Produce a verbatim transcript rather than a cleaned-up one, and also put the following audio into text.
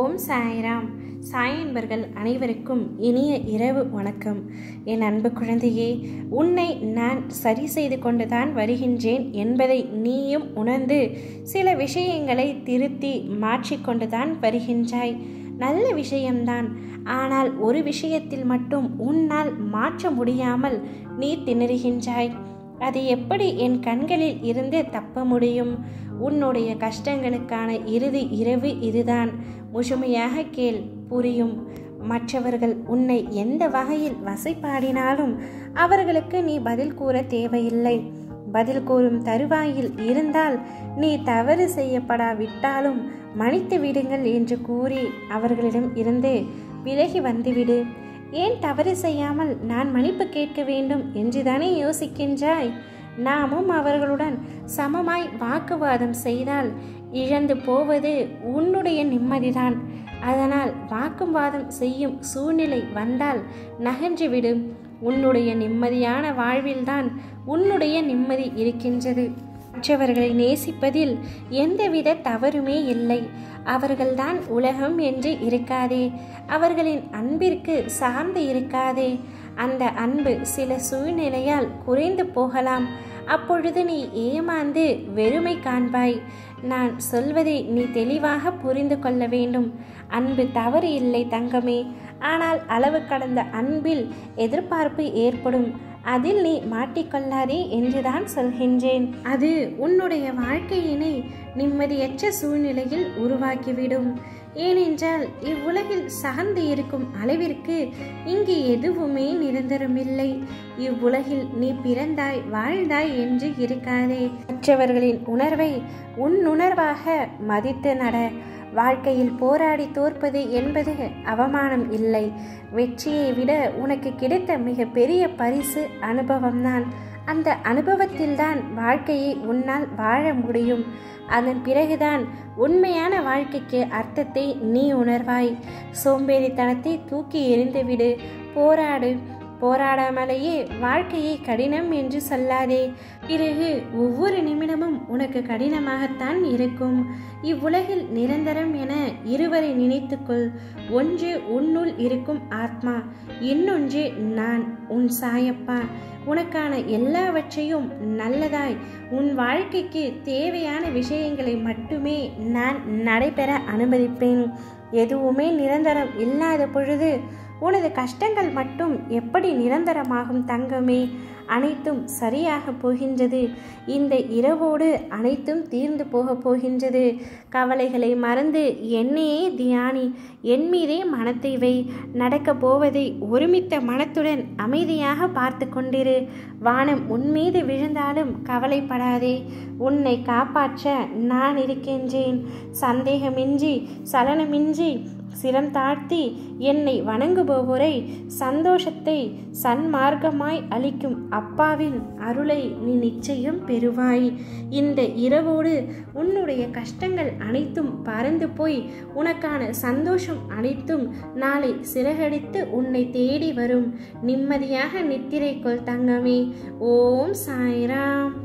ஓம் சாய்ராம். சாய் என்பர்கள் அனைவருக்கும் இனிய இரவு வணக்கம். என் அன்பு குழந்தையே, உன்னை நான் சரி செய்து கொண்டுதான் வருகின்றேன் என்பதை நீயும் உணர்ந்து சில விஷயங்களை திருத்தி மாற்றிக்கொண்டுதான் வருகின்றாய். நல்ல விஷயம்தான். ஆனால் ஒரு விஷயத்தில் மட்டும் உன்னால் மாற்ற முடியாமல் நீ திணறுகின்றாய். அது எப்படி என் கண்களில் இருந்து தப்ப முடியும்? உன்னுடைய கஷ்டங்களுக்கான இறுதி இரவு இதுதான். முழுமையாக கேள், புரியும். மற்றவர்கள் உன்னை எந்த வகையில் வசைப்பாடினாலும் அவர்களுக்கு நீ பதில் கூற தேவையில்லை. பதில் கூறும் தருவாயில் இருந்தால் நீ தவறு செய்யப்படாவிட்டாலும் மன்னித்து விடுங்கள் என்று கூறி அவர்களிடம் இருந்து விலகி வந்துவிடு. ஏன் தவறு செய்யாமல் நான் மன்னிப்பு கேட்க வேண்டும் என்றுதானே யோசிக்கின்றாய்? நாமும் அவர்களுடன் சமமாய் வாக்குவாதம் செய்தால் இழந்து போவது உன்னுடைய நிம்மதிதான். அதனால் வாக்குவாதம் செய்யும் சூழ்நிலை வந்தால் நகன்றுவிடு. உன்னுடைய நிம்மதியான வாழ்வில்தான் உன்னுடைய நிம்மதி இருக்கின்றது. மற்றவர்களை நேசிப்பதில் எந்தவித தவறுமே இல்லை. அவர்கள்தான் உலகம் என்று இருக்காதே. அவர்களின் அன்பிற்கு சார்ந்து இருக்காதே. அந்த அன்பு சில சூழ்நிலையால் குறைந்து போகலாம். அப்பொழுது நீ ஏமாந்து வெறுமை காண்பாய். நான் சொல்வதை நீ தெளிவாக புரிந்து கொள்ள வேண்டும். அன்பு தவறு இல்லை தங்கமே. ஆனால் அளவு கடந்த அன்பில் எதிர்பார்ப்பு ஏற்படும். அதில் நீ மாட்டிக்கொள்ளாதே என்றுதான் சொல்கின்றேன். அது உன்னுடைய வாழ்க்கையினை நிம்மதியற்ற சூழ்நிலையில் உருவாக்கிவிடும். ஏனென்றால் இவ்வுலகில் சார்ந்து இருக்கும் அளவிற்கு இங்கு எதுவுமே நிரந்தரமில்லை. இவ்வுலகில் நீ பிறந்தாய் வாழ்ந்தாய் என்று இருக்காதே. மற்றவர்களின் உணர்வை உன் உணர்வாக மதித்து நட. வாழ்க்கையில் போராடி தோற்பது என்பது அவமானம் இல்லை. வெற்றியை விட உனக்கு கிடைத்த மிக பெரிய பரிசு அனுபவம்தான். அந்த அனுபவத்தில்தான் வாழ்க்கையை உன்னால் வாழ முடியும். அதன் பிறகுதான் உண்மையான வாழ்க்கைக்கு அர்த்தத்தை நீ உணர்வாய். சோம்பேறித்தனத்தை தூக்கி எறிந்துவிடு. போராடு. போராடாமலேயே வாழ்க்கையை கடினம் என்று சொல்லாதே. பிறகு ஒவ்வொரு நிமிடமும் உனக்கு கடினமாகத்தான் இருக்கும். இவ்வுலகில் நிரந்தரம் என இருவரை நினைத்துக்கொள். ஒன்று உன்னுள் இருக்கும் ஆத்மா, இன்னொன்று நான், உன் சாயப்பா. உனக்கான எல்லாவற்றையும் நல்லதாய் உன் வாழ்க்கைக்கு தேவையான விஷயங்களை மட்டுமே நான் நடைபெற அனுமதிப்பேன். எதுவுமே நிரந்தரம் இல்லாத பொழுது உனது கஷ்டங்கள் மட்டும் எப்படி நிரந்தரமாகும் தங்கமே? அனைத்தும் சரியாக போகின்றது. இந்த இரவோடு அனைத்தும் தீர்ந்து போக போகின்றது. கவலைகளை மறந்து என்னையே தியானி. என் மீதே மனத்தை வை. நடக்க போவதை ஒருமித்த மனத்துடன் அமைதியாக பார்த்து கொண்டிரு. வானம் உன் மீது விழுந்தாலும் கவலைப்படாதே. உன்னை காப்பாற்ற நான் இருக்கின்றேன். சந்தேகமின்றி சலனமின்றி சிரம் தாழ்த்தி என்னை வணங்குபவரை சந்தோஷத்தை சன்மார்க்கமாய் அளிக்கும் அப்பாவின் அருளை நீ நிச்சயம் பெறுவாய். இந்த இரவோடு உன்னுடைய கஷ்டங்கள் அனைத்தும் பறந்து போய் உனக்கான சந்தோஷம் அனைத்தும் நாளை சிறகடித்து உன்னை தேடி வரும். நிம்மதியாக நித்திரை கொள் தங்கமே. ஓம் சாய்ராம்.